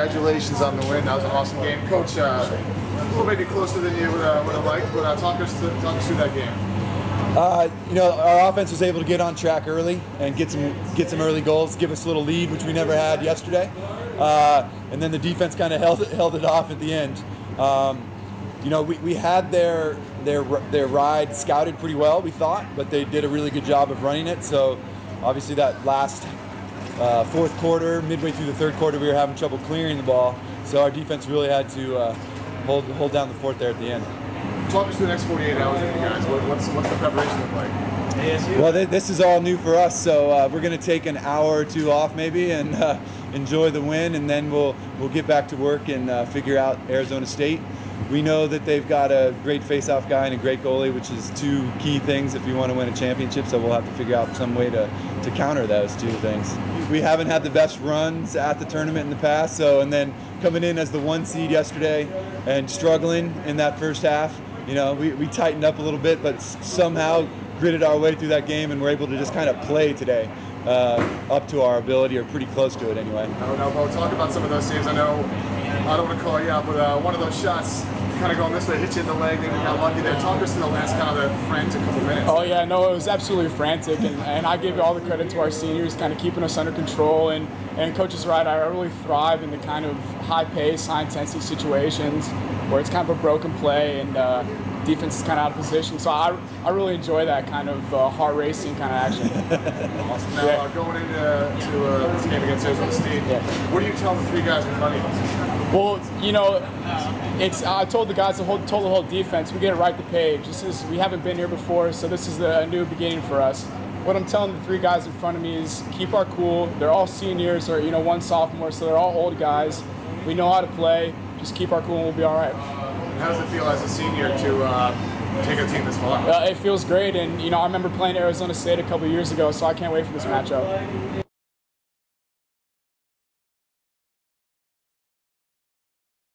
congratulations on the win. That was an awesome game. Coach, a little maybe closer than you would have liked, but talk us through that game. You know, our offense was able to get on track early and get some early goals, give us a little lead, which we never had yesterday. And then the defense kind of held it off at the end. You know, we had their ride scouted pretty well, we thought, but they did a really good job of running it. So obviously that last fourth quarter, midway through the third quarter, we were having trouble clearing the ball. So our defense really had to hold down the fort there at the end. Talk us through the next 48 hours with you guys. What's the preparation look like? Well, this is all new for us, so we're going to take an hour or two off maybe and enjoy the win, and then we'll get back to work and figure out Arizona State. We know that they've got a great face-off guy and a great goalie, which is two key things if you want to win a championship, so we'll have to figure out some way to counter those two things. We haven't had the best runs at the tournament in the past, and then coming in as the 1 seed yesterday and struggling in that first half, you know, we tightened up a little bit, but somehow gritted our way through that game, and we're able to just kind of play today up to our ability, or pretty close to it anyway. No, Bo, talk about some of those saves. I know, I don't want to call you out, but one of those shots kind of going this way, hit you in the leg, then you got lucky there. Talk us through the last kind of the frantic couple minutes. Oh yeah, no, it was absolutely frantic, and I give all the credit to our seniors, kind of keeping us under control, and Coach is right, I really thrive in the kind of high-pace, high-intensity situations where it's kind of a broken play and defense is kind of out of position. So I really enjoy that kind of heart-racing kind of action. Awesome. Now, going into this game against Arizona State, what do you tell the three guys in front of you? Well, you know, I told the guys, told the whole defense, we get it right the page. We haven't been here before, so this is a new beginning for us. What I'm telling the three guys in front of me is keep our cool. They're all seniors, or one sophomore, so they're all old guys. We know how to play. Just keep our cool and we'll be all right. How does it feel as a senior to take a team this far? It feels great, and I remember playing Arizona State a couple years ago, so I can't wait for this matchup.